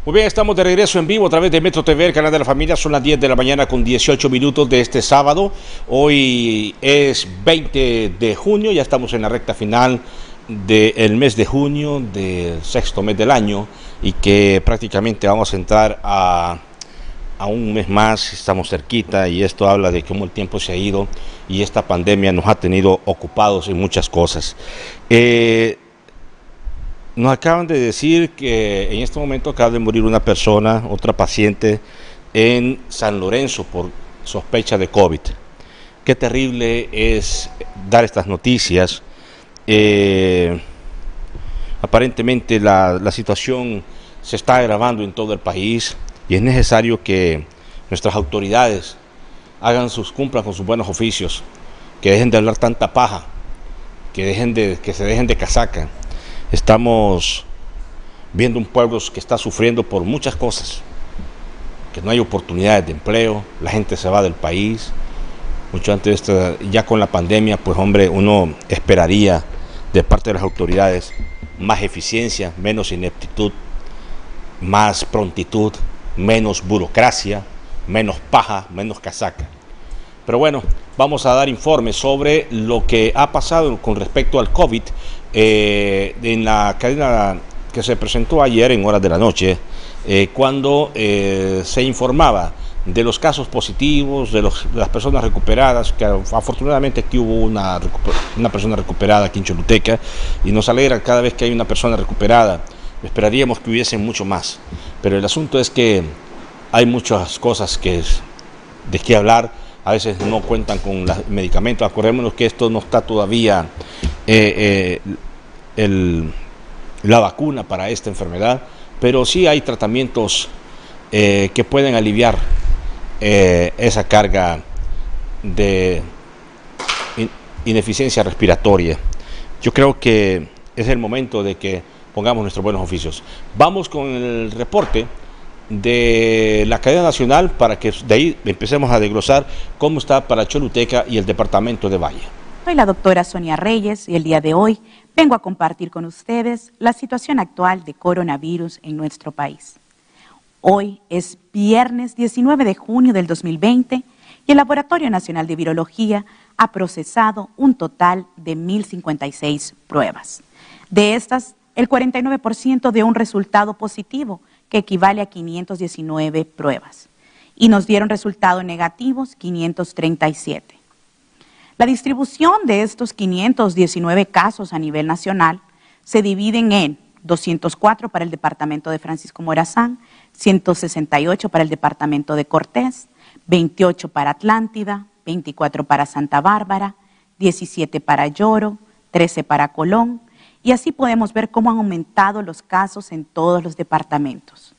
Muy bien, estamos de regreso en vivo a través de Metro TV, el canal de la familia. Son las 10 de la mañana con 18 minutos de este sábado. Hoy es 20 de junio, ya estamos en la recta final del mes de junio, del sexto mes del año, y que prácticamente vamos a entrar a un mes más. Estamos cerquita y esto habla de cómo el tiempo se ha ido y esta pandemia nos ha tenido ocupados en muchas cosas. Nos acaban de decir que en este momento acaba de morir una persona, otra paciente, en San Lorenzo por sospecha de COVID. Qué terrible es dar estas noticias. Aparentemente la situación se está agravando en todo el país y es necesario que nuestras autoridades cumplan con sus buenos oficios, que dejen de hablar tanta paja, que se dejen de casaca. Estamos viendo un pueblo que está sufriendo por muchas cosas, que no hay oportunidades de empleo, la gente se va del país. Mucho antes de esto, ya con la pandemia, pues hombre, uno esperaría de parte de las autoridades más eficiencia, menos ineptitud, más prontitud, menos burocracia, menos paja, menos casaca. Pero bueno, vamos a dar informes sobre lo que ha pasado con respecto al COVID en la cadena que se presentó ayer en horas de la noche, cuando se informaba de los casos positivos, de las personas recuperadas, que afortunadamente aquí hubo una persona recuperada aquí en Choluteca, y nos alegra cada vez que hay una persona recuperada. Esperaríamos que hubiesen mucho más, pero el asunto es que hay muchas cosas de qué hablar. A veces no cuentan con los medicamentos. Acordémonos que esto no está todavía la vacuna para esta enfermedad, pero sí hay tratamientos que pueden aliviar esa carga de ineficiencia respiratoria. Yo creo que es el momento de que pongamos nuestros buenos oficios. Vamos con el reporte de la cadena nacional para que de ahí empecemos a desglosar cómo está para Choluteca y el departamento de Valle. Soy la doctora Sonia Reyes y el día de hoy vengo a compartir con ustedes la situación actual de coronavirus en nuestro país. Hoy es viernes 19 de junio del 2020 y el Laboratorio Nacional de Virología ha procesado un total de 1.056 pruebas. De estas, el 49% dio un resultado positivo, que equivale a 519 pruebas, y nos dieron resultados negativos 537. La distribución de estos 519 casos a nivel nacional se dividen en 204 para el departamento de Francisco Morazán, 168 para el departamento de Cortés, 28 para Atlántida, 24 para Santa Bárbara, 17 para Lloro, 13 para Colón, y así podemos ver cómo han aumentado los casos en todos los departamentos.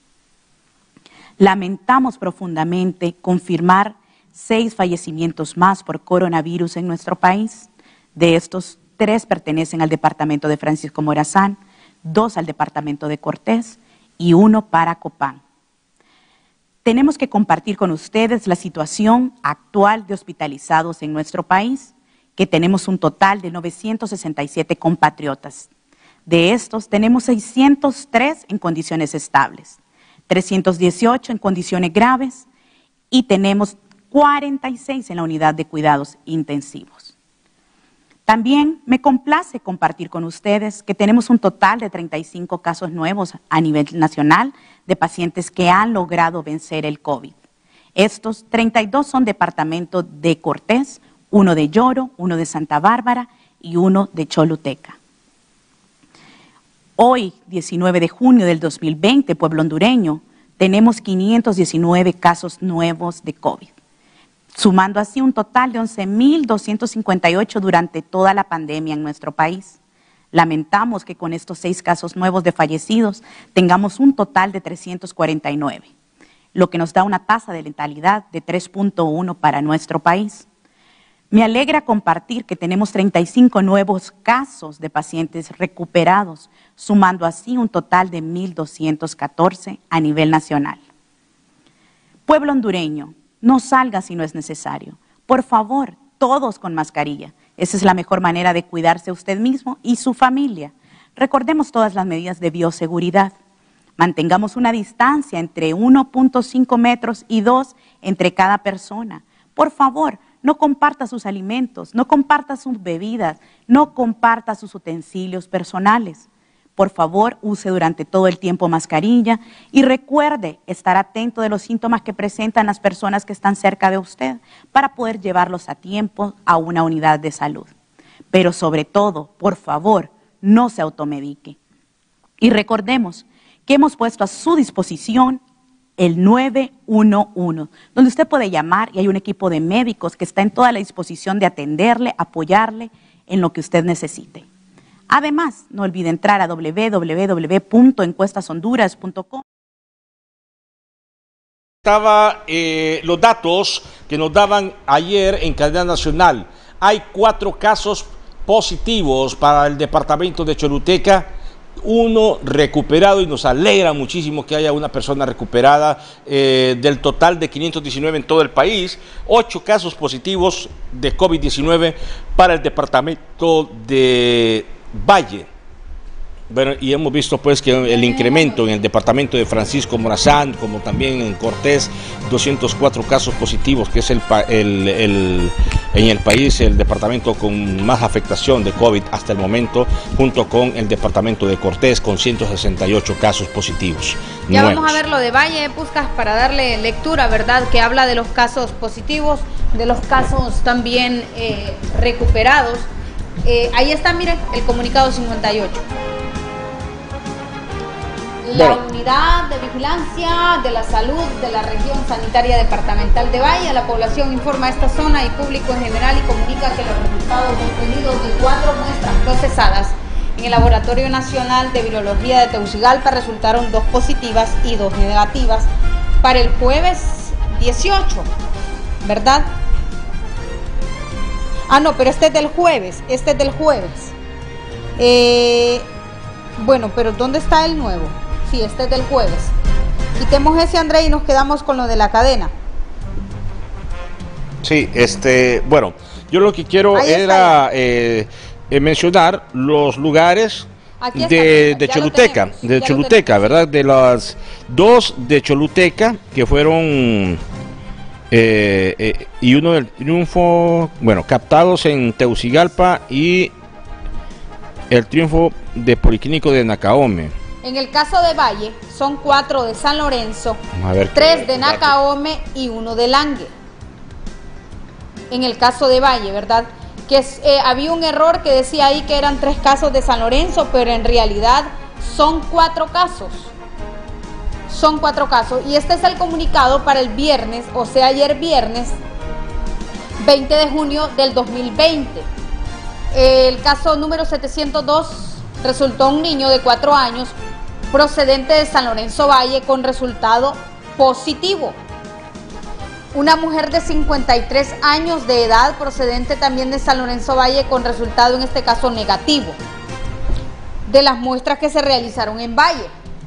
Lamentamos profundamente confirmar 6 fallecimientos más por coronavirus en nuestro país. De estos, 3 pertenecen al departamento de Francisco Morazán, 2 al departamento de Cortés y 1 para Copán. Tenemos que compartir con ustedes la situación actual de hospitalizados en nuestro país, que tenemos un total de 967 compatriotas. De estos, tenemos 603 en condiciones estables, 318 en condiciones graves y tenemos 46 en la unidad de cuidados intensivos. También me complace compartir con ustedes que tenemos un total de 35 casos nuevos a nivel nacional de pacientes que han logrado vencer el COVID. Estos 32 son departamento de Cortés, 1 de Lloro, 1 de Santa Bárbara y 1 de Choluteca. Hoy, 19 de junio del 2020, pueblo hondureño, tenemos 519 casos nuevos de COVID, sumando así un total de 11.258 durante toda la pandemia en nuestro país. Lamentamos que con estos 6 casos nuevos de fallecidos tengamos un total de 349, lo que nos da una tasa de letalidad de 3.1 para nuestro país. Me alegra compartir que tenemos 35 nuevos casos de pacientes recuperados, sumando así un total de 1.214 a nivel nacional. Pueblo hondureño, no salga si no es necesario. Por favor, todos con mascarilla. Esa es la mejor manera de cuidarse usted mismo y su familia. Recordemos todas las medidas de bioseguridad. Mantengamos una distancia entre 1.5 metros y 2 entre cada persona. Por favor, no comparta sus alimentos, no comparta sus bebidas, no comparta sus utensilios personales. Por favor, use durante todo el tiempo mascarilla y recuerde estar atento de los síntomas que presentan las personas que están cerca de usted para poder llevarlos a tiempo a una unidad de salud. Pero sobre todo, por favor, no se automedique. Y recordemos que hemos puesto a su disposición el 911, donde usted puede llamar y hay un equipo de médicos que está en toda la disposición de atenderle, apoyarle en lo que usted necesite. Además, no olvide entrar a www.encuestashonduras.com. Estaba los datos que nos daban ayer en cadena nacional. Hay 4 casos positivos para el departamento de Choluteca, 1 recuperado, y nos alegra muchísimo que haya una persona recuperada del total de 519 en todo el país. 8 casos positivos de COVID-19 para el departamento de Valle. Bueno, y hemos visto pues que el incremento en el departamento de Francisco Morazán, como también en Cortés, 204 casos positivos, que es en el país el departamento con más afectación de COVID hasta el momento, junto con el departamento de Cortés con 168 casos positivos. Ya nuevos. Vamos a ver lo de Valle, Puskas, para darle lectura, ¿verdad? Que habla de los casos positivos, de los casos también recuperados. Ahí está, miren, el comunicado 58. La unidad de vigilancia de la salud de la región sanitaria departamental de Valle a la población informa a esta zona y público en general y comunica que los resultados obtenidos de 4 muestras procesadas en el Laboratorio Nacional de Virología de Tegucigalpa resultaron 2 positivas y 2 negativas para el jueves 18, ¿verdad? Ah, no, pero este es del jueves, bueno, pero ¿dónde está el nuevo? Sí, este es del jueves. Quitemos ese, André, y nos quedamos con lo de la cadena. Sí, bueno, yo lo que quiero era mencionar los lugares de Choluteca, ¿verdad? De las 2 de Choluteca que fueron y uno del Triunfo, bueno, captados en Tegucigalpa, y el Triunfo de Policlínico de Nacaome. En el caso de Valle son 4 de San Lorenzo, 3 de Nacaome y 1 de Langue. En el caso de Valle, ¿verdad? Que había un error que decía ahí que eran 3 casos de San Lorenzo, pero en realidad son 4 casos. Son 4 casos. Y este es el comunicado para el viernes, o sea, ayer viernes 20 de junio del 2020. El caso número 702 resultó un niño de 4 años procedente de San Lorenzo Valle con resultado positivo. Una mujer de 53 años de edad procedente también de San Lorenzo Valle con resultado en este caso negativo de las muestras que se realizaron en Valle.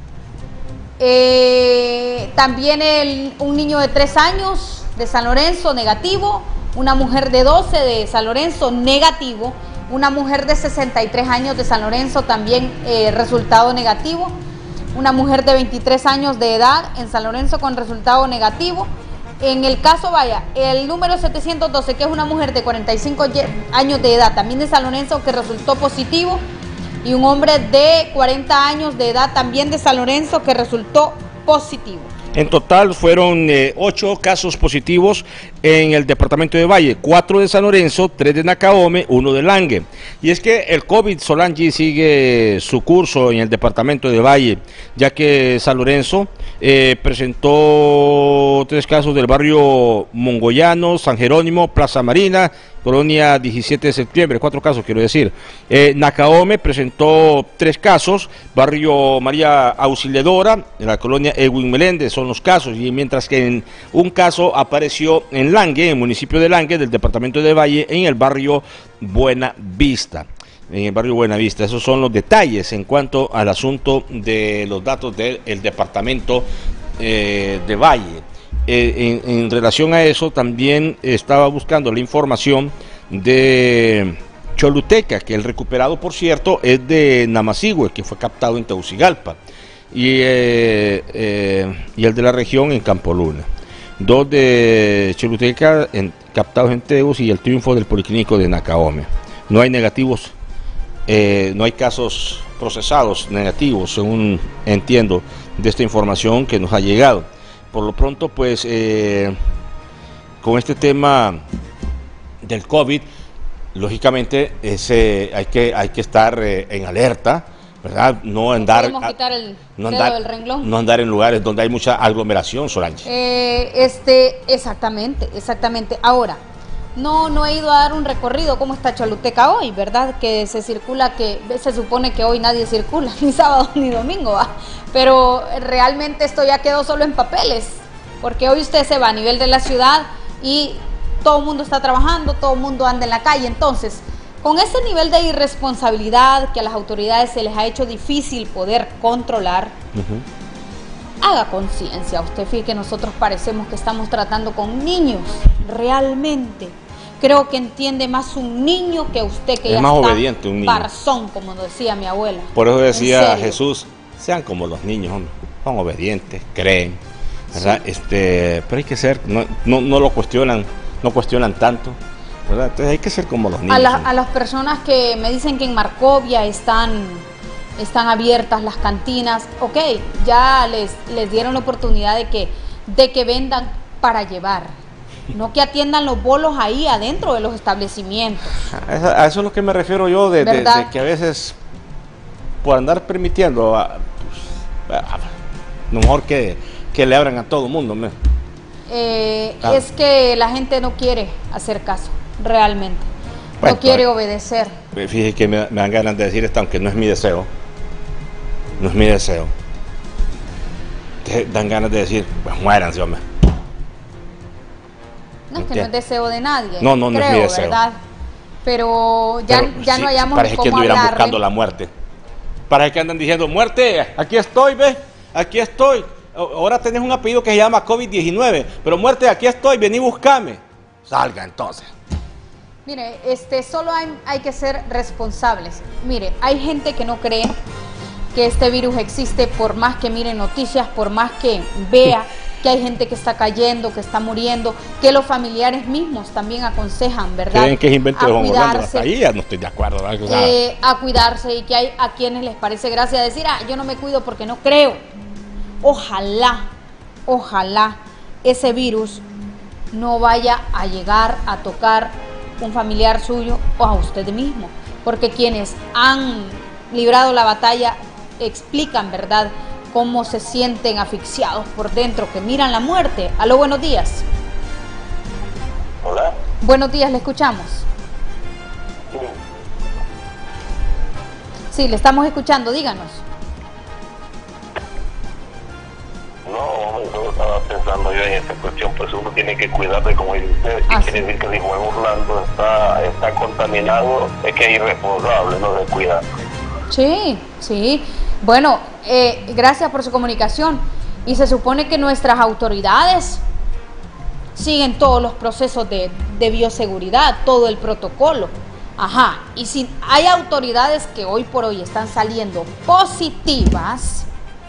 También un niño de 3 años de San Lorenzo negativo, una mujer de 12 de San Lorenzo negativo, una mujer de 63 años de San Lorenzo también resultado negativo, una mujer de 23 años de edad en San Lorenzo con resultado negativo. En el caso, vaya, el número 712, que es una mujer de 45 años de edad, también de San Lorenzo, que resultó positivo, y un hombre de 40 años de edad, también de San Lorenzo, que resultó positivo. En total fueron 8 casos positivos en el departamento de Valle, 4 de San Lorenzo, 3 de Nacaome, 1 de Langue. Y es que el COVID, Solange, sigue su curso en el departamento de Valle, ya que San Lorenzo presentó 3 casos del barrio Mongoyano, San Jerónimo, Plaza Marina, Colonia 17 de septiembre, 4 casos quiero decir. Nacaome presentó 3 casos, barrio María Auxiliadora, en la colonia Edwin Meléndez son los casos, y mientras que en un caso apareció en Langue, en el municipio de Langue, del departamento de Valle, en el barrio Buena Vista. En el barrio Buena Vista. Esos son los detalles en cuanto al asunto de los datos del departamento de Valle. En relación a eso, también estaba buscando la información de Choluteca, que el recuperado, por cierto, es de Namacigüe, que fue captado en Tegucigalpa. y el de la región en Campoluna. 2 de Choluteca captados en Tegus y el triunfo del Policlínico de Nacaome. No hay negativos, no hay casos procesados negativos, según entiendo de esta información que nos ha llegado. Por lo pronto, pues, con este tema del COVID, lógicamente hay que estar en alerta, ¿verdad? No andar, quitar el no dedo andar, del renglón. no andar en lugares donde hay mucha aglomeración, Solange. Exactamente. Ahora, no he ido a dar un recorrido cómo está Choluteca hoy, ¿verdad? Que se circula, que se supone que hoy nadie circula, ni sábado ni domingo, ¿va? Pero realmente esto ya quedó solo en papeles, porque hoy usted se va a nivel de la ciudad y todo el mundo está trabajando, todo el mundo anda en la calle. Entonces, con ese nivel de irresponsabilidad que a las autoridades se les ha hecho difícil poder controlar, haga conciencia. Usted fíjese que nosotros parecemos que estamos tratando con niños, realmente. Creo que entiende más un niño que usted, que es ya más está obediente un niño. Parzón, como decía mi abuela. Por eso decía Jesús, sean como los niños, hombre. Son obedientes, creen, ¿verdad? Sí. Pero hay que ser, no lo cuestionan, no cuestionan tanto, ¿verdad? Entonces hay que ser como los niños. A las personas que me dicen que en Marcovia están abiertas las cantinas, ok, ya les dieron la oportunidad de que vendan para llevar. No que atiendan los bolos ahí adentro de los establecimientos. A eso es lo que me refiero yo, de que a veces, por andar permitiendo, lo mejor que le abran a todo el mundo. Es que la gente no quiere hacer caso, realmente. Bueno, no quiere obedecer. Fíjese que me dan ganas de decir esto, aunque no es mi deseo. No es mi deseo. Te dan ganas de decir, pues muéranse, hombre. No, es que no es deseo de nadie. No es mi deseo. ¿Verdad? Pero ya no hayamos parece cómo que estuvieran hablarle. buscando la muerte. Parece que andan diciendo, muerte, aquí estoy, ¿ves? Aquí estoy. Ahora tenés un apellido que se llama COVID-19, pero muerte, aquí estoy, vení, buscame. Salga entonces. Mire, solo hay que ser responsables. Mire, hay gente que no cree que este virus existe, por más que mire noticias, por más que vea que hay gente que está cayendo, que está muriendo, que los familiares mismos también aconsejan, ¿verdad? Creen que es invento de Juan Orlando. Hasta ahí ya no estoy de acuerdo, ¿verdad? A cuidarse, y que hay a quienes les parece gracia decir, yo no me cuido porque no creo. Ojalá ese virus no vaya a llegar a tocar un familiar suyo o a usted mismo, porque quienes han librado la batalla explican, ¿verdad?, cómo se sienten asfixiados por dentro, que miran la muerte. Aló, buenos días. Hola. Buenos días, le escuchamos. Sí, le estamos escuchando, díganos. No, yo estaba pensando yo en esta cuestión, pues uno tiene que cuidarse, como dice usted, si quiere decir que si Juan Orlando está contaminado, es que es irresponsable, no se cuida. Sí. Bueno, gracias por su comunicación. Y se supone que nuestras autoridades siguen todos los procesos de bioseguridad, todo el protocolo. Y si hay autoridades que hoy por hoy están saliendo positivas,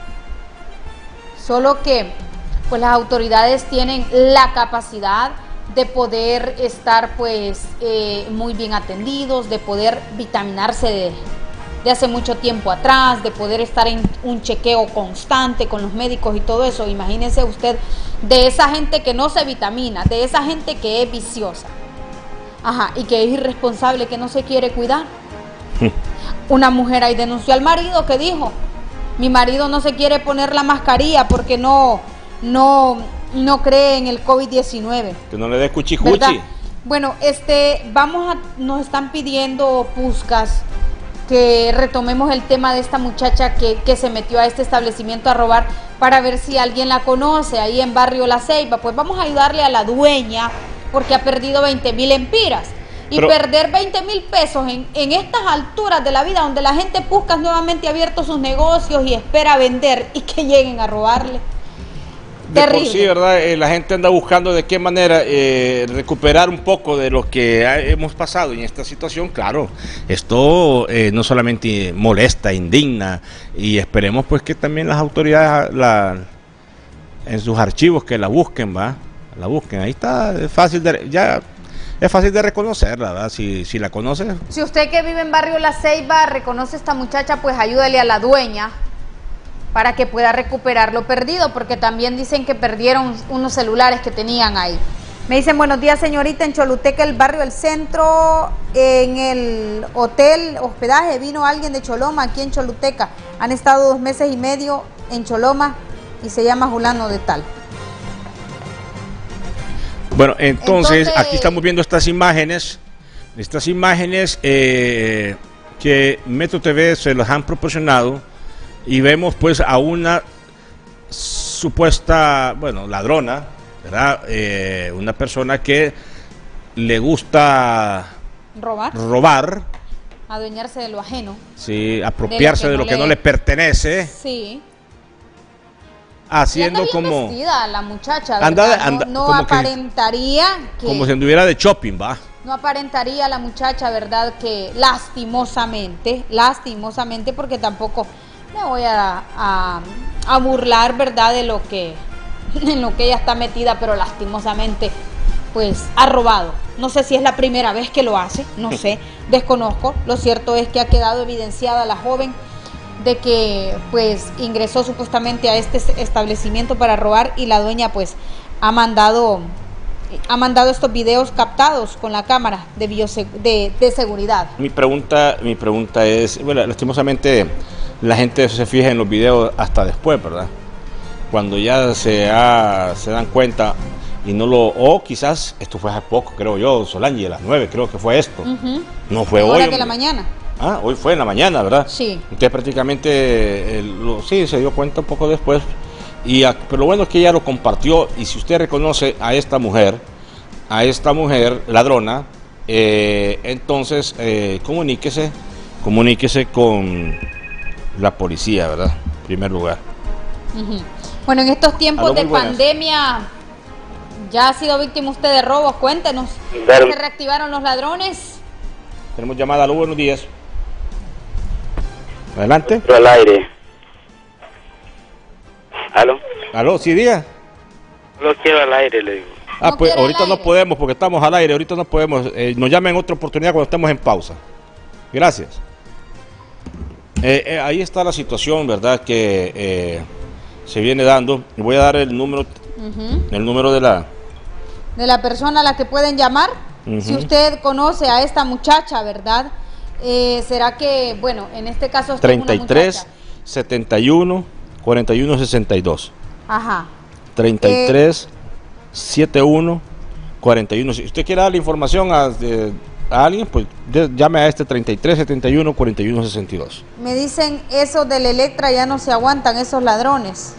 solo que pues las autoridades tienen la capacidad de poder estar pues muy bien atendidos, de poder vitaminarse de hace mucho tiempo atrás, de poder estar en un chequeo constante con los médicos y todo eso. Imagínense usted, de esa gente que no se vitamina, de esa gente que es viciosa, y que es irresponsable, que no se quiere cuidar. Una mujer ahí denunció al marido que dijo, mi marido no se quiere poner la mascarilla porque no cree en el COVID-19. Que no le dé cuchicuchi. Bueno, nos están pidiendo Puscas que retomemos el tema de esta muchacha que se metió a este establecimiento a robar, para ver si alguien la conoce ahí en Barrio La Ceiba. Pues vamos a ayudarle a la dueña, porque ha perdido 20,000 empiras. Y perder 20,000 pesos en estas alturas de la vida, donde la gente Puscas nuevamente ha abierto sus negocios y espera vender, y que lleguen a robarle. de por sí, ¿verdad? La gente anda buscando de qué manera recuperar un poco de lo que hemos pasado en esta situación. Claro, esto no solamente molesta, indigna, y esperemos pues que también las autoridades en sus archivos que la busquen, ¿va? La busquen. Ahí está, es fácil de reconocerla, ¿verdad? Si la conoce. Si usted que vive en Barrio La Ceiba reconoce a esta muchacha, pues ayúdale a la dueña para que pueda recuperar lo perdido, porque también dicen que perdieron unos celulares que tenían ahí. Me dicen, buenos días señorita, en Choluteca, el barrio del centro, en el hotel hospedaje, vino alguien de Choloma, aquí en Choluteca. Han estado 2 meses y medio en Choloma y se llama Julano de tal. Bueno, entonces aquí estamos viendo estas imágenes que Metro TV se las han proporcionado, y vemos pues a una supuesta, bueno, ladrona, ¿verdad? Una persona que le gusta robar, adueñarse de lo ajeno. Sí, apropiarse de lo que no le pertenece. Sí. Haciendo anda bien como vestida la muchacha, ¿verdad? No como aparentaría que como si anduviera de shopping, va. No aparentaría la muchacha, ¿verdad? Que lastimosamente, porque tampoco me voy a burlar, ¿verdad? De lo que en lo que ella está metida, pero lastimosamente pues ha robado. No sé si es la primera vez que lo hace, no sé, desconozco. Lo cierto es que ha quedado evidenciada la joven de que pues ingresó supuestamente a este establecimiento para robar, y la dueña pues ha mandado estos videos captados con la cámara de seguridad. Mi pregunta es, bueno, lastimosamente la gente se fija en los videos hasta después, ¿verdad? Cuando ya se dan cuenta y no lo... O quizás, esto fue hace poco, creo yo, Solange, a las 9 creo que fue esto. No fue hoy. De la mañana. Ah, hoy fue en la mañana, ¿verdad? Sí. Entonces prácticamente, sí, se dio cuenta un poco después. Pero lo bueno es que ella lo compartió, y si usted reconoce a esta mujer ladrona, entonces comuníquese con la policía, ¿verdad? En primer lugar. Bueno, en estos tiempos de pandemia, ¿ya ha sido víctima usted de robos? Cuéntenos. Claro. ¿Se reactivaron los ladrones? Tenemos llamada. Aló, buenos días. Adelante. Al aire. Aló, sí, diga. Lo quiero al aire, le digo. No, pues ahorita no podemos porque estamos al aire, ahorita no podemos. Nos llamen en otra oportunidad cuando estemos en pausa. Gracias. Ahí está la situación, ¿verdad? Que se viene dando. Voy a dar el número, de la persona a la que pueden llamar. Si usted conoce a esta muchacha, ¿verdad? ¿Será que, bueno, en este caso... 33 71 41 62. Ajá. 33 71 41. Si usted quiere dar la información a alguien, pues llame a este 33 71 41 62. Me dicen, esos del Electra ya no se aguantan, esos ladrones.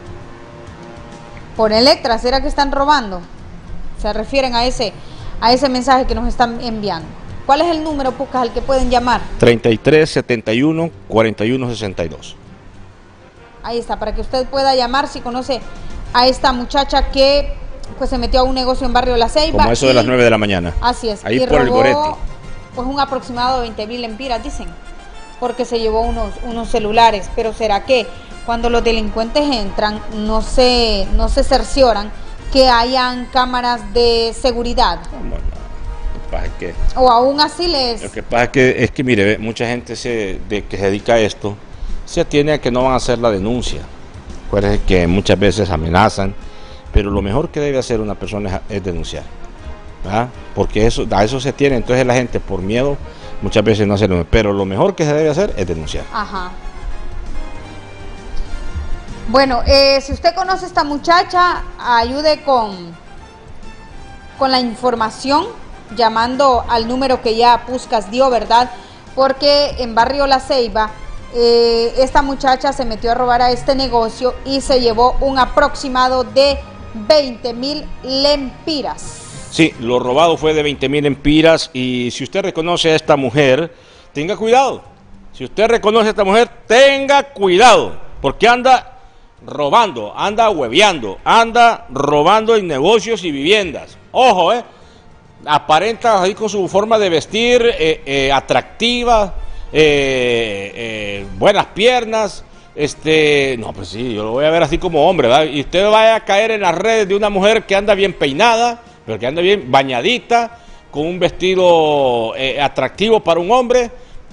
Por Electra, ¿será que están robando? Se refieren a ese mensaje que nos están enviando. ¿Cuál es el número, Pucas, al que pueden llamar? 33 71 41 62. Ahí está, para que usted pueda llamar si conoce a esta muchacha que pues se metió a un negocio en Barrio La Ceiba. Como eso de las 9 de la mañana. Así es. Ahí y por robó, el Goretti. Pues un aproximado de 20,000 lempiras, dicen, porque se llevó unos celulares. Pero ¿será que cuando los delincuentes entran no se cercioran que hayan cámaras de seguridad? Bueno, lo que pasa es que... O aún así Lo que pasa es que mire, mucha gente que se dedica a esto se atiene a que no van a hacer la denuncia. Acuérdense que muchas veces amenazan, pero lo mejor que debe hacer una persona es denunciar, ¿verdad? Porque a eso se tiene. Entonces la gente por miedo muchas veces no hace lo, pero lo mejor que se debe hacer es denunciar. Ajá. Bueno, si usted conoce a esta muchacha, ayude con la información, llamando al número que ya Pucas dio, ¿verdad? Porque en Barrio La Ceiba, esta muchacha se metió a robar a este negocio y se llevó un aproximado de 20,000 lempiras. Sí, lo robado fue de 20,000 lempiras, y si usted reconoce a esta mujer, tenga cuidado. Si usted reconoce a esta mujer, tenga cuidado, porque anda robando, anda hueveando, anda robando en negocios y viviendas. Ojo, aparenta ahí con su forma de vestir atractiva, buenas piernas. No, pues sí, yo lo voy a ver así como hombre, ¿verdad? Y usted vaya a caer en las redes de una mujer que anda bien peinada, pero que anda bien bañadita, con un vestido atractivo para un hombre,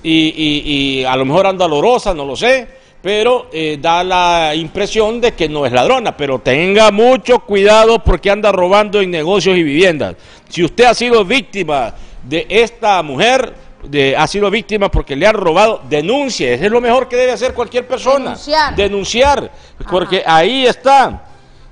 y a lo mejor anda olorosa, no lo sé, pero da la impresión de que no es ladrona. Pero tenga mucho cuidado porque anda robando en negocios y viviendas. Si usted ha sido víctima de esta mujer, ha sido víctima porque le han robado, denuncie. Eso es lo mejor que debe hacer cualquier persona. Denunciar, porque ahí está.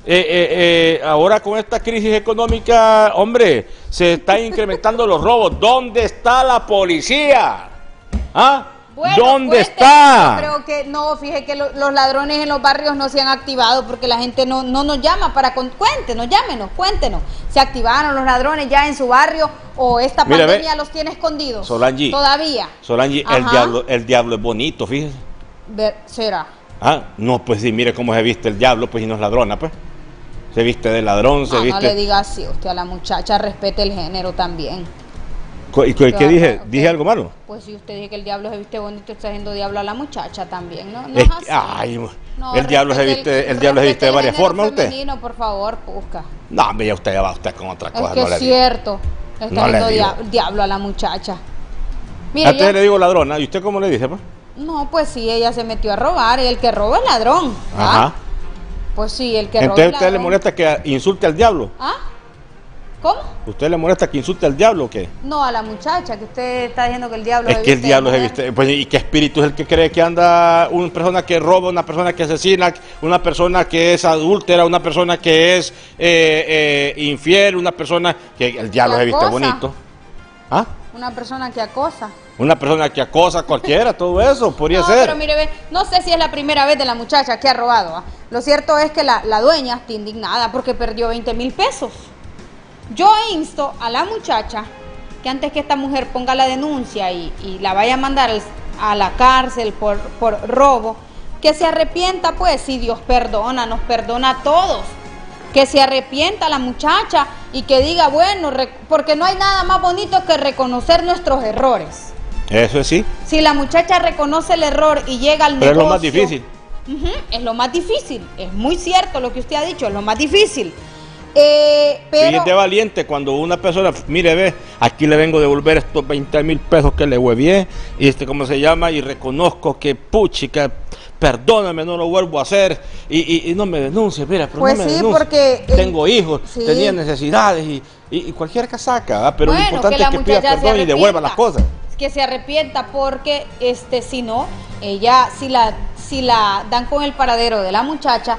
Ahora con esta crisis económica, hombre, se están incrementando los robos. ¿Dónde está la policía? ¿Ah? Bueno, ¿dónde está? Yo creo que no, fíjese que los ladrones en los barrios no se han activado porque la gente no nos llama para cuéntenos, llámenos, cuéntenos. ¿Se activaron los ladrones ya en su barrio o esta pandemia los tiene escondidos? Solange, todavía. Solange, el diablo es bonito, fíjese. ¿Será? Ah, no, pues sí, mire cómo se viste el diablo, pues, y no es ladrona, pues. Se viste de ladrón, se viste... No le diga así usted a la muchacha, respete el género también. ¿Y qué dije? Okay. ¿Dije algo malo? Pues si usted dice que el diablo se viste bonito, está haciendo diablo a la muchacha también, ¿no? Es así. Ay, no, el diablo se viste de varias formas, usted. Femenino, por favor, busca. No, hombre, ya usted va con otra cosa. Es que es cierto, está haciendo diablo a la muchacha. Mire, a usted le digo ladrona, ¿y usted cómo le dice, pues? No, pues sí, ella se metió a robar, y el que roba es ladrón. Ajá. Pues sí, el que roba. Entonces, ¿usted le molesta que insulte al diablo? ¿Ah? ¿Cómo? ¿Usted le molesta que insulte al diablo o qué? No, a la muchacha, que usted está diciendo que el diablo es que el diablo se viste. Pues, ¿y qué espíritu es el que cree que anda una persona que roba, una persona que asesina, una persona que es adúltera, una persona que es infiel, una persona que el diablo se viste bonito? ¿Ah? Una persona que acosa. Una persona que acosa, cualquiera, todo eso podría ser. Pero mire, no sé si es la primera vez de la muchacha que ha robado. ¿Ah? Lo cierto es que la dueña está indignada porque perdió 20,000 pesos. Yo insto a la muchacha que antes que esta mujer ponga la denuncia y la vaya a mandar a la cárcel por robo, que se arrepienta, pues, si Dios perdona, nos perdona a todos. Que se arrepienta la muchacha y que diga, bueno, porque no hay nada más bonito que reconocer nuestros errores. Eso es sí. Si la muchacha reconoce el error y llega al negocio... Pero es lo más difícil. Es lo más difícil, es muy cierto lo que usted ha dicho, es lo más difícil. Pero y es de valiente cuando una persona, mire, ve, aquí le vengo a devolver estos 20,000 pesos que le huevié, y ¿cómo se llama? Y reconozco que, puchica, perdóname, no lo vuelvo a hacer, y no me denuncie, mira, pero pues no me sí, denuncie. Porque tengo hijos, sí, tenía necesidades, y cualquier casaca, ¿ah? Pero bueno, lo importante es que pida perdón y devuelva las cosas. Que se arrepienta porque, si no, ella, si la dan con el paradero de la muchacha,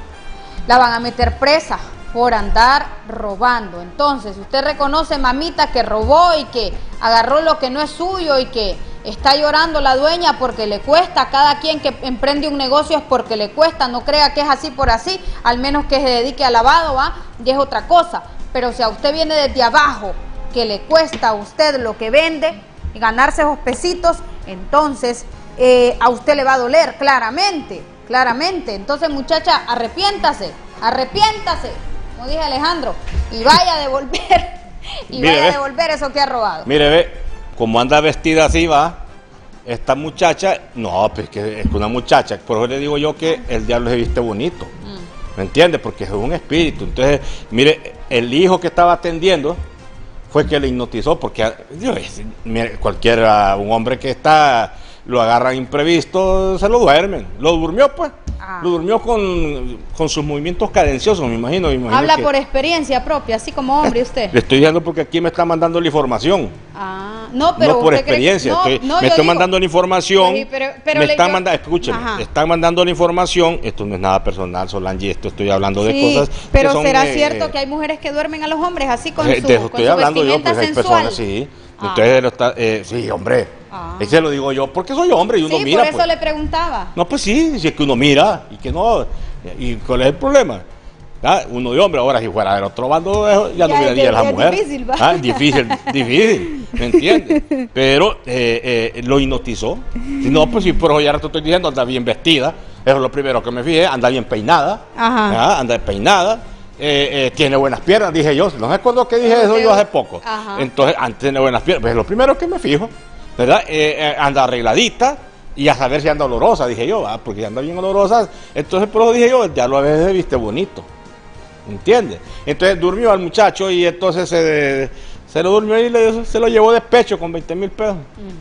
la van a meter presa por andar robando. Entonces, usted reconoce, mamita, que robó y que agarró lo que no es suyo y que está llorando la dueña porque le cuesta. Cada quien que emprende un negocio es porque le cuesta, no crea que es así por así, al menos que se dedique a lavado, ¿va? Y es otra cosa. Pero si a usted viene desde abajo, que le cuesta a usted lo que vende y ganarse esos pesitos, entonces a usted le va a doler, claramente. Entonces, muchacha, arrepiéntase, como dije Alejandro, y vaya a devolver, devolver eso que ha robado. Mire, ve, como anda vestida así, va, esta muchacha, no, pues que es una muchacha, por eso le digo yo que el diablo se viste bonito, ¿me entiende? Porque es un espíritu. Entonces, mire, el hijo que estaba atendiendo fue que le hipnotizó, porque mire, cualquiera, un hombre que lo agarran imprevisto, se lo duermen, lo durmió, pues. Lo durmió con sus movimientos cadenciosos, me imagino. Habla por experiencia propia, así como hombre usted. Le estoy diciendo porque aquí me está mandando la información. No, pero no por experiencia. Me estoy mandando la información. Escúcheme, están mandando la información. Esto no es nada personal, Solange, esto estoy hablando de cosas. Pero que son, será cierto que hay mujeres que duermen a los hombres así con su estoy hablando yo, pues hay sensual. Personas, sí. Entonces, sí, hombre. Eso lo digo yo porque soy hombre y uno mira. Por eso le preguntaba. No, pues sí, si es que uno mira y que no. ¿Y cuál es el problema? Uno de hombre. Ahora si fuera del otro bando ya no miraría a la mujer. Difícil, difícil, ¿me entiendes? Pero lo hipnotizó. Si no, pues si por hoy ahora te estoy diciendo, anda bien vestida. Eso es lo primero que me fijé, anda bien peinada. Anda peinada. Tiene buenas piernas, dije yo. No me acuerdo que dije eso yo hace poco. Entonces, antes tiene buenas piernas. Pues es lo primero que me fijo, ¿verdad? Anda arregladita. Y a saber si anda olorosa, dije yo, porque anda bien olorosa. Entonces, por eso dije yo, el diablo a veces viste bonito. ¿Entiendes? Entonces durmió al muchacho y entonces se lo durmió y se lo llevó de pecho con 20,000 pesos.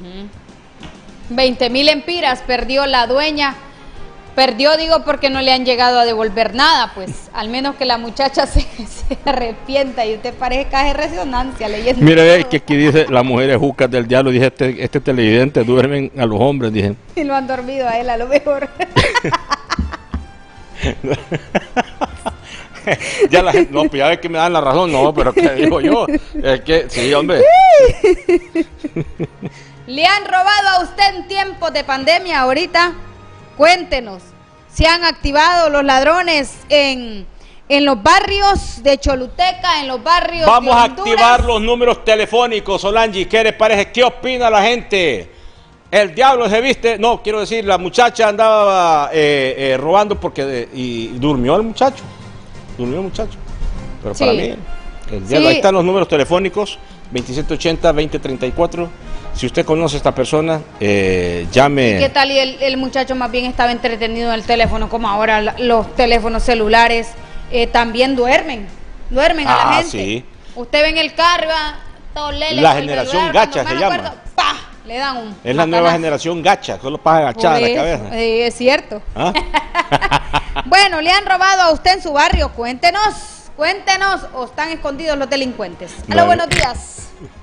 20,000 empiras perdió la dueña. Perdió, digo, porque no le han llegado a devolver nada, pues al menos que la muchacha se arrepienta y usted parece caja de resonancia leyendo. Mire, que aquí dice, las mujeres jucas del diablo, dije, este televidente duermen a los hombres, dije. Y lo han dormido a él, a lo mejor. Ya la gente, no, pues ya ves que me dan la razón, no, pero ¿qué digo yo? Es que, sí, hombre. ¿Le han robado a usted en tiempos de pandemia ahorita? Cuéntenos, ¿se han activado los ladrones en los barrios de Choluteca, en los barrios Vamos de a activar los números telefónicos, Solange, ¿qué les parece? ¿Qué opina la gente? El diablo se viste, no, quiero decir, la muchacha andaba robando porque y durmió el muchacho. Pero sí, para mí, el diablo, ahí están los números telefónicos, 2780-2034. Si usted conoce a esta persona, llame. ¿Qué tal? Y el muchacho más bien estaba entretenido en el teléfono, como ahora los teléfonos celulares también duermen a la gente. Sí. Usted ve en el carro, todo lele. La generación gacha se llama. ¡Pah! Le dan un. Es la nueva generación gacha, solo para agachar la cabeza. Es cierto. Bueno, ¿le han robado a usted en su barrio? Cuéntenos, o están escondidos los delincuentes. Hola, buenos días.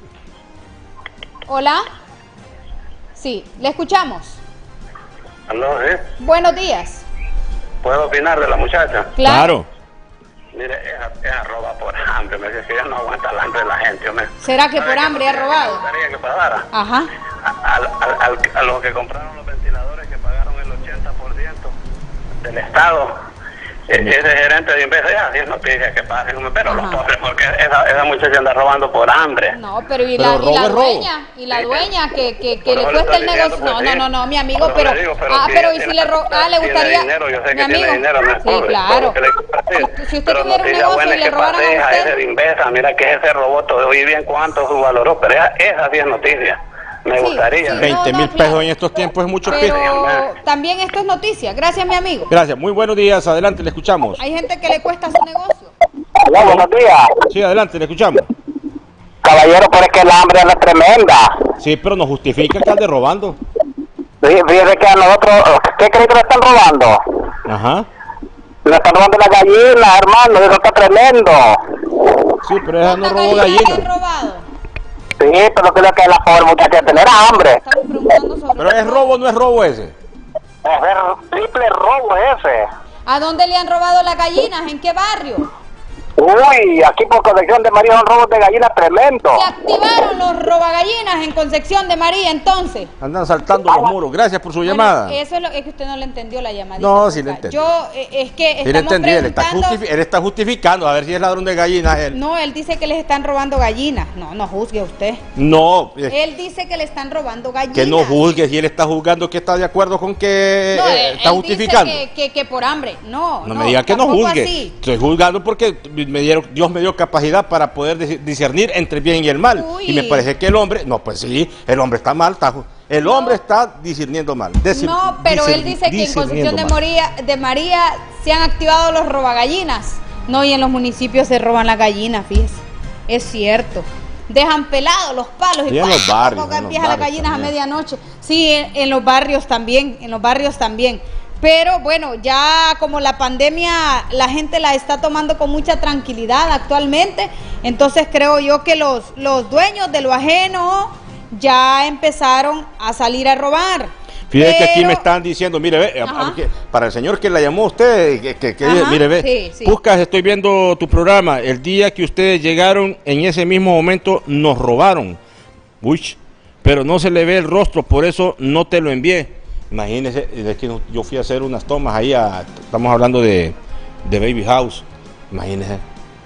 Hola. Sí, le escuchamos. ¿Aló, sí? Buenos días. ¿Puedo opinar de la muchacha? Claro. Mire, ella roba por hambre, me dice que ella no aguanta el hambre de la gente. ¿Será que por hambre ha robado? Me gustaría que pagara. Ajá. A los que compraron los ventiladores que pagaron el 80% del Estado. Ese gerente de Inves ya es noticia que paguen, pero los pobres, porque esa muchacha anda robando por hambre. No, pero la dueña que le cuesta el negocio. No, mi amigo, pero y si le gustaría dinero, yo sé mi que amigo. Tiene dinero, no es pobre, claro. Si usted tuviera un negocio y le robaran a usted, ese de Invesa, mira que ese robot oí bien cuánto su valoró, pero esa sí es noticia. Me gustaría. 20,000 pesos en estos tiempos es mucho pero también esto es noticia. Gracias, mi amigo. Gracias, muy buenos días, adelante, le escuchamos. Hay gente que le cuesta su negocio. Hola, buenos días. Sí, adelante, le escuchamos. Caballero, pero es que el hambre es tremenda. Sí, pero no justifica que ande robando. Fíjese que a nosotros, ¿qué creen que le están robando? Ajá. Le están robando las gallinas, hermano, eso está tremendo. Sí, pero ella no robó gallinas. Sí, pero creo que la pobre muchacha tener hambre. Pero es robo, no es robo ese. Es triple robo ese. ¿A dónde le han robado las gallinas? ¿En qué barrio? Uy, aquí por Concepción de María son robos de gallinas tremendos. Se activaron los robagallinas en Concepción de María, entonces. Andan saltando los muros. Gracias por su llamada. Eso es que usted no le entendió la llamadita. No, sí le entendí. Es que sí le entendí, él está justificando, a ver si es ladrón de gallinas él. No, él dice que les están robando gallinas. No juzgue usted. No. Él dice que le están robando gallinas. Que no juzgue, si él está juzgando que está de acuerdo con que está justificando. Dice que por hambre. No me diga que no juzgue. Así. Estoy juzgando porque Dios me dio capacidad para poder discernir entre el bien y el mal. Uy. Y me parece que el hombre, no, pues sí, el hombre está mal, el hombre está discerniendo mal. No, pero él dice que en Concepción de María se han activado los robagallinas. No, y en los municipios se roban las gallinas, fíjese. Es cierto. Dejan pelados los palos y en los barrios, empiezan las gallinas también a medianoche. Sí, en los barrios también, Pero bueno, ya como la pandemia la gente la está tomando con mucha tranquilidad actualmente, entonces creo yo que los dueños de lo ajeno ya empezaron a salir a robar. Fíjate que aquí me están diciendo, mire, ve, para el señor que la llamó a usted, mire, ve, sí. Puscas, estoy viendo tu programa, el día que ustedes llegaron, en ese mismo momento nos robaron, pero no se le ve el rostro, por eso no te lo envié. Imagínese, es que yo fui a hacer unas tomas ahí, estamos hablando de Baby House, Imagínense.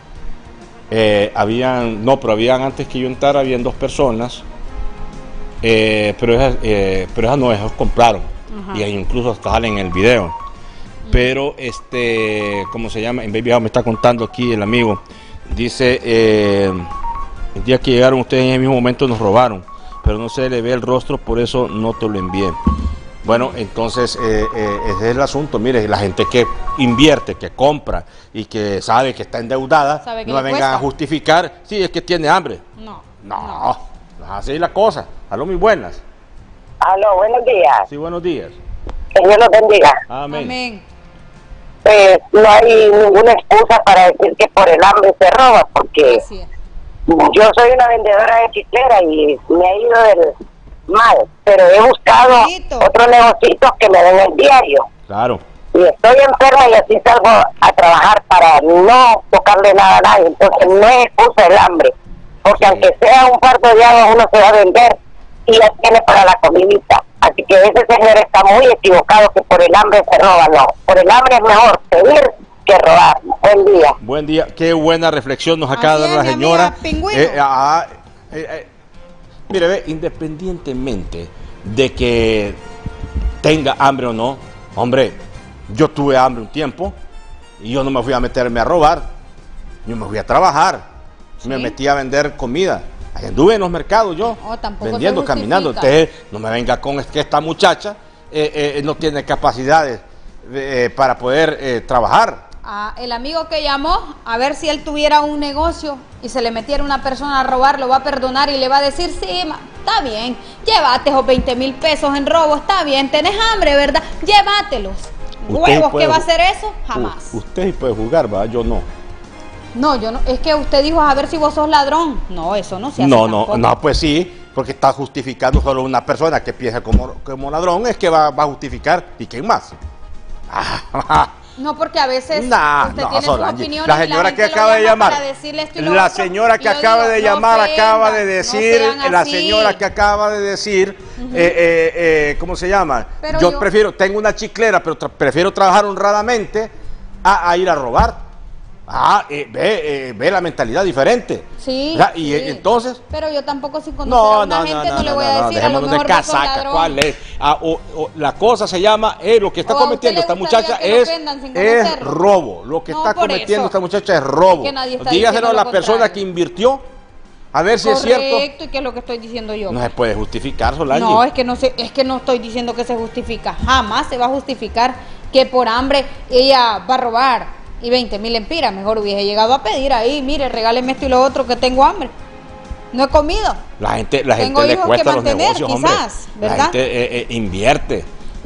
Habían antes que yo entrara, habían 2 personas, pero esas no, esas compraron. Y incluso hasta salen en el video. Pero ¿cómo se llama? En Baby House me está contando aquí el amigo. Dice, el día que llegaron ustedes en el mismo momento nos robaron, pero no se le ve el rostro, por eso no te lo envié. Bueno, entonces ese es el asunto. Mire, la gente que invierte, que compra y que sabe que está endeudada, no me vengan a justificar, sí, es que tiene hambre. No, así es la cosa. Aló, muy buenas. Aló, buenos días. Sí, buenos días. Que Dios los bendiga. Amén. Amén. Pues no hay ninguna excusa para decir que por el hambre se roba, porque yo soy una vendedora de chiclera y me ha ido del mal, pero he buscado otros negocios que me den el diario. Claro. Y estoy enferma y así salgo a trabajar para no tocarle nada a nadie. Entonces no es excusa el hambre, porque aunque sea un fardo de agua uno se va a vender y ya tiene para la comidita. Así que ese señor está muy equivocado, que por el hambre se roba. No, por el hambre es mejor pedir que robar. Buen día. Buen día, qué buena reflexión nos acaba de dar la señora. Mire, ve, independientemente de que tenga hambre o no, hombre, yo tuve hambre un tiempo y yo no me fui a meterme a robar, yo me fui a trabajar, me metí a vender comida. Anduve en los mercados yo, vendiendo, caminando. Entonces, no me venga con que esta muchacha no tiene capacidades para poder trabajar. El amigo que llamó, a ver si él tuviera un negocio y se le metiera una persona a robar, lo va a perdonar y le va a decir, sí, está bien, llévate esos 20,000 pesos en robo, está bien, tenés hambre, ¿verdad? Llévatelos. ¿Huevos qué va a hacer eso? Jamás. Usted puede jugar, ¿verdad? Yo no. No, yo no, es que usted dijo, a ver si vos sos ladrón. No, eso no se hace. No, pues sí, porque está justificando solo una persona que piensa como ladrón, es que va a justificar, ¿y quién más? No, porque a veces usted tiene sus opiniones. La señora que acaba de llamar, la señora que acaba de llamar acaba de decir, la señora que acaba de decir, ¿cómo se llama? Yo prefiero, tengo una chiclera, pero prefiero trabajar honradamente a ir a robar. Ve la mentalidad diferente. Sí, y entonces. Pero yo tampoco, sin conocer a una gente, no le voy a decir, a lo mejor de casaca, ¿cuál es? La cosa se llama, lo que está cometiendo esta muchacha es robo. Lo que está cometiendo esta muchacha es robo. Dígaselo a la persona que invirtió, a ver si es cierto. Correcto, ¿y qué es lo que estoy diciendo yo? No se puede justificar, Solange. No, es que no estoy diciendo que se justifica. Jamás se va a justificar que por hambre ella va a robar. Y 20,000 empiras, mejor hubiese llegado a pedir ahí, mire, regáleme esto y lo otro, que tengo hambre. No he comido. La gente le cuesta los negocios, quizás, hombre. ¿Verdad? La gente invierte.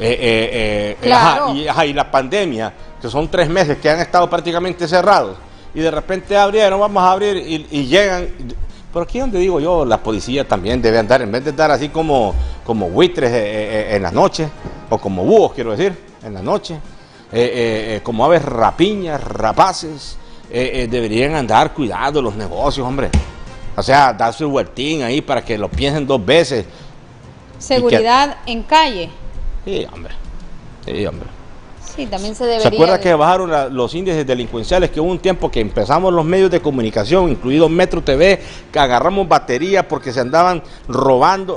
Claro. Y la pandemia, que son 3 meses que han estado prácticamente cerrados, y de repente abrieron, vamos a abrir, y llegan. Pero aquí donde digo yo, la policía también debe andar, en vez de estar así como buitres en la noche, o como búhos, quiero decir, en la noche. Como aves rapiñas, rapaces, deberían andar cuidando los negocios, hombre. O sea, dar su vueltín ahí para que lo piensen 2 veces. Seguridad en calle. Sí, hombre. Sí, también se debería. ¿Se acuerda que bajaron los índices delincuenciales? Que hubo un tiempo que empezamos los medios de comunicación, incluido Metro TV, que agarramos batería porque se andaban robando,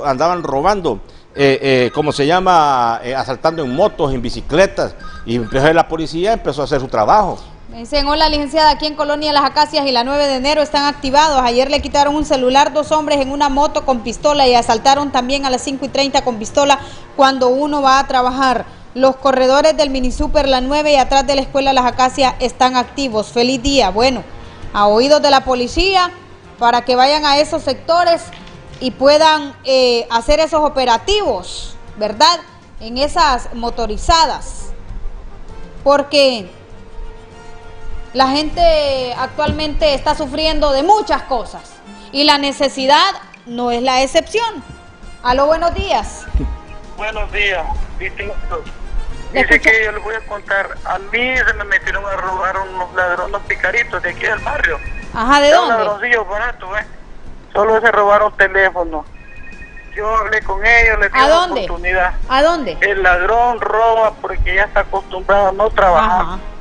¿cómo se llama? Asaltando en motos, en bicicletas, y la policía empezó a hacer su trabajo. Me dicen, hola licenciada, aquí en Colonia Las Acacias y la 9 de enero están activados. Ayer le quitaron un celular 2 hombres en una moto con pistola y asaltaron también a las 5:30 con pistola cuando uno va a trabajar. Los corredores del Mini Super La 9 y atrás de la escuela Las Acacias están activos. Feliz día. Bueno, a oídos de la policía para que vayan a esos sectores y puedan hacer esos operativos, ¿verdad? En esas motorizadas. Porque la gente actualmente está sufriendo de muchas cosas y la necesidad no es la excepción. Aló, buenos días. Buenos días. Dice que yo les voy a contar. A mí se me metieron a robar unos ladrones, unos picaritos de aquí del barrio. Ajá, ¿de dónde? Ladroncillos baratos, Solo se robaron teléfono. Yo hablé con ellos, les di una oportunidad. ¿A dónde? El ladrón roba porque ya está acostumbrado a no trabajar. Ajá.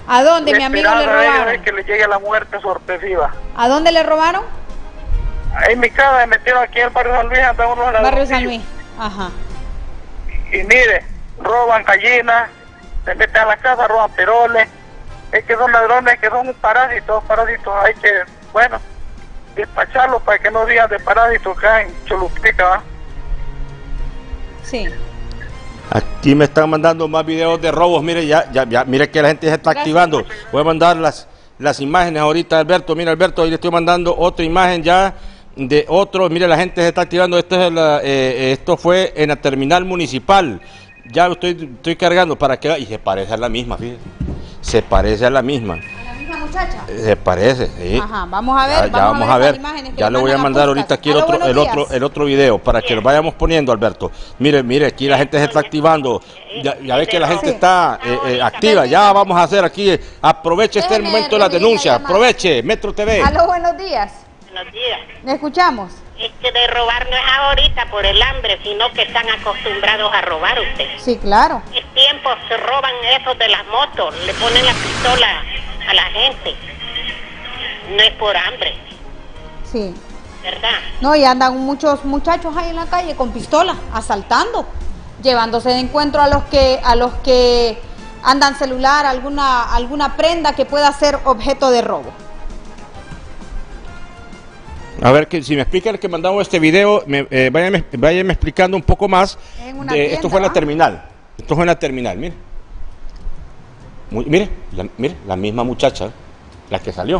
¿A dónde, mi amigo, le robaron? Que le llegue la muerte sorpresiva. ¿A dónde le robaron? En mi casa me metieron aquí en el barrio San Luis, andan unos ladrones. Barrio San Luis, ajá. Y mire, roban gallinas, se meten a la casa, roban peroles. Es que son ladrones, que son parásitos, hay que, bueno, despacharlos para que no digan de parásitos acá en Choluteca, ¿va? Sí. Aquí me están mandando más videos de robos. Mire, ya, mire que la gente se está activando. Voy a mandar las imágenes ahorita, Alberto. Mira, Alberto, ahí le estoy mandando otra imagen ya de otro. Mire, la gente se está activando. Esto fue en la terminal municipal. Ya estoy cargando para que... Y se parece a la misma, fíjese. Se parece a la misma. ¿A la misma muchacha? Se parece, sí. Ajá, vamos a ver. Ya vamos a ver. Ya le voy a mandar ahorita aquí el otro video para que lo vayamos poniendo, Alberto. Mire, aquí la gente se está activando. Ya ves que la gente está activa. Ya vamos a hacer aquí. Aproveche este momento de la denuncia. Aproveche, Metro TV. Aló, buenos días. Buenos días. ¿Me escuchamos? Es que de robar no es ahorita por el hambre, sino que están acostumbrados a robar ustedes. Sí, claro. Es tiempo, se roban esos de las motos, le ponen la pistola a la gente. No es por hambre. Sí. ¿Verdad? No, y andan muchos muchachos ahí en la calle con pistola, asaltando, llevándose de encuentro a los que andan celular, alguna prenda que pueda ser objeto de robo. A ver, que si me explica el que mandamos este video, váyame explicando un poco más. Esto fue en la terminal. Esto fue en la terminal, mire. Mire, la misma muchacha, la que salió.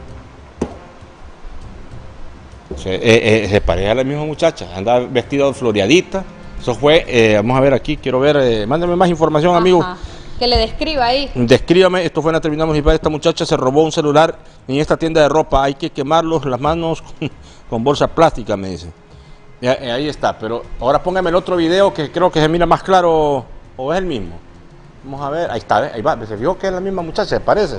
Se parece a la misma muchacha, anda vestida de floreadita. Eso fue, vamos a ver aquí, quiero ver, mándame más información, amigo. Que le describa ahí. Descríbame, esto fue en la terminal municipal. Esta muchacha se robó un celular en esta tienda de ropa. Hay que quemarlos las manos con bolsa plástica, me dice. Ahí está, pero ahora póngame el otro video que creo que se mira más claro, o es el mismo. Vamos a ver, ahí está, ahí va. Se fijó que es la misma muchacha, ¿se parece?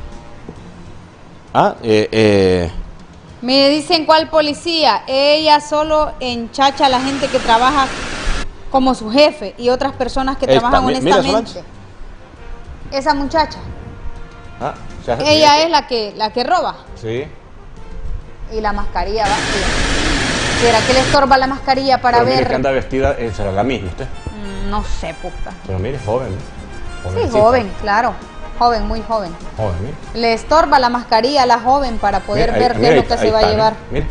Me dicen cuál policía. Ella solo enchacha a la gente que trabaja como su jefe y otras personas que trabajan honestamente. Esa muchacha. Ella es la que roba. Sí. Y la mascarilla vacía. ¿Será que le estorba la mascarilla para ver? Mire que anda vestida, ¿será la misma usted? No sé, puta. Pero mire, joven. Sí, joven, claro. Joven, muy joven. Joven, mire. Le estorba la mascarilla a la joven para poder ver qué es lo que se va a llevar. Mire.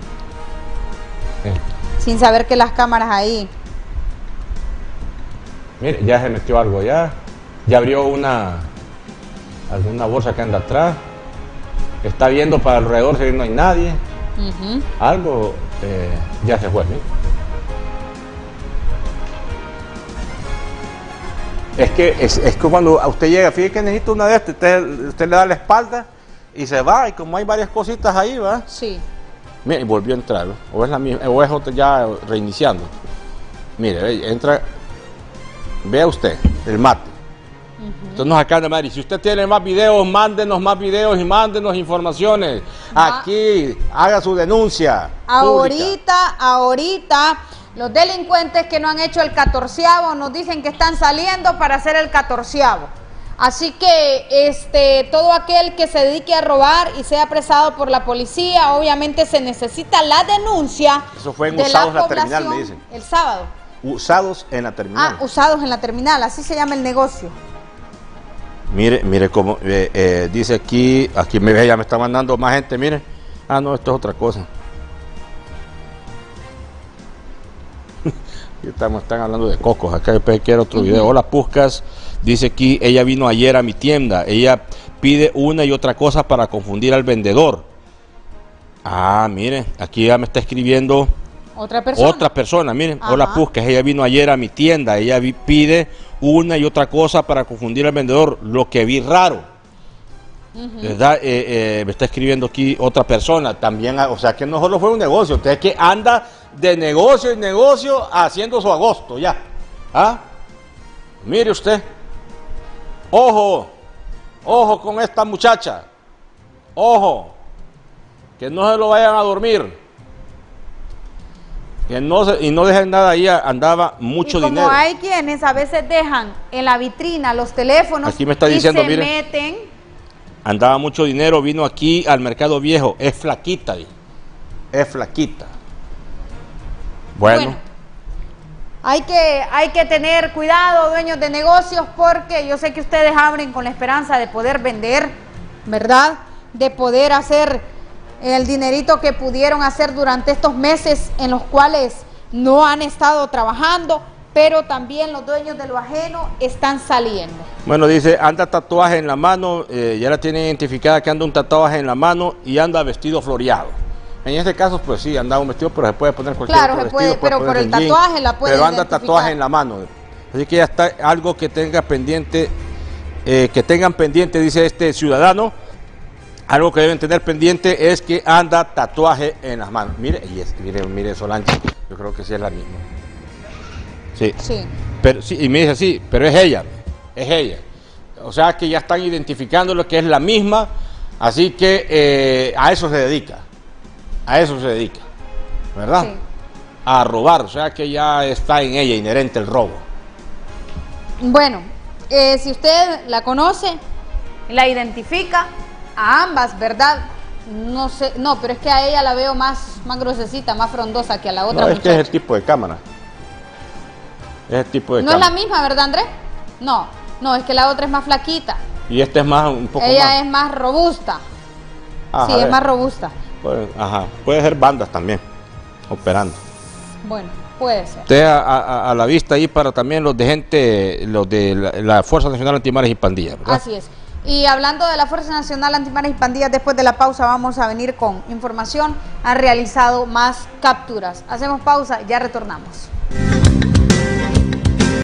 Sin saber que las cámaras ahí. Mire, ya se metió algo ya. Ya abrió alguna bolsa que anda atrás. Está viendo para alrededor si no hay nadie. Algo ya se fue. ¿Sí? Es que cuando a usted llega, fíjese que necesita una de estas, usted le da la espalda y se va, y como hay varias cositas ahí, ¿va? Sí. Mire, y volvió a entrar, ¿no? O es la misma, o es otra ya reiniciando. Mire, entra, vea usted el mate. Entonces nos acaban de mandar, y si usted tiene más videos, mándenos más videos y mándenos informaciones. Aquí, haga su denuncia. Ahorita, los delincuentes que no han hecho el 14avo nos dicen que están saliendo para hacer el 14avo. Así que todo aquel que se dedique a robar y sea apresado por la policía, obviamente se necesita la denuncia. Eso fue en Usados en la terminal, me dicen. El sábado. Usados en la terminal. Usados en la terminal, así se llama el negocio. Mire cómo dice aquí ya me está mandando más gente, mire. No, esto es otra cosa. Están hablando de cocos. Acá después quiero otro video. Hola Puscas, dice aquí, ella vino ayer a mi tienda. Ella pide una y otra cosa para confundir al vendedor. Mire, aquí ya me está escribiendo otra persona, miren. Hola Puscas, ella vino ayer a mi tienda. Ella pide una y otra cosa para confundir al vendedor. Lo que vi raro, ¿verdad? Me está escribiendo aquí otra persona también. O sea que no solo fue un negocio, usted es que anda de negocio en negocio haciendo su agosto ya. Mire usted, ojo con esta muchacha, ojo, que no se lo vayan a dormir. y no dejan nada ahí, andaba mucho dinero. Como hay quienes a veces dejan en la vitrina los teléfonos. Aquí me está diciendo, y se mire, meten. andaba mucho dinero, vino aquí al Mercado Viejo, es flaquita, es flaquita. Bueno. Hay que tener cuidado, dueños de negocios, porque yo sé que ustedes abren con la esperanza de poder vender, ¿verdad? De poder hacer el dinerito que pudieron hacer durante estos meses en los cuales no han estado trabajando, pero también los dueños de lo ajeno están saliendo. Bueno, dice, anda tatuaje en la mano, ya la tiene identificada que anda un tatuaje en la mano y anda vestido floreado. En este caso, pues sí, andaba un vestido, pero se puede poner cualquier otro vestido. Claro, se puede, pero por el tatuaje la puede Pero anda tatuaje en la mano. Así que ya está algo que tenga pendiente, que tengan pendiente, dice este ciudadano. Algo que deben tener pendiente es que anda tatuaje en las manos. Mire, mire Solange, yo creo que sí es la misma. Sí. Sí. Pero, sí, y me dice sí, pero es ella. O sea que ya están identificando lo que es la misma, así que a eso se dedica. A eso se dedica, ¿verdad? Sí. A robar, o sea que ya está en ella inherente el robo. Bueno, si usted la conoce, la identifica, a ambas, ¿verdad? No sé, no, pero es que a ella la veo más grosecita, más frondosa que a la otra. No, es que es el tipo de cámara. Es el tipo de cámara. No es la misma, ¿verdad, Andrés? No, es que la otra es más flaquita. Y esta es más, un poco ella más. Ella es más robusta. Ajá, sí, es más robusta. Puede ser bandas también, operando. Bueno, puede ser. Usted a la vista ahí para también los de la Fuerza Nacional Antimaras y Pandillas, ¿verdad? Así es. Y hablando de la Fuerza Nacional Antimaras y Pandillas, después de la pausa vamos a venir con información. Han realizado más capturas. Hacemos pausa, ya retornamos.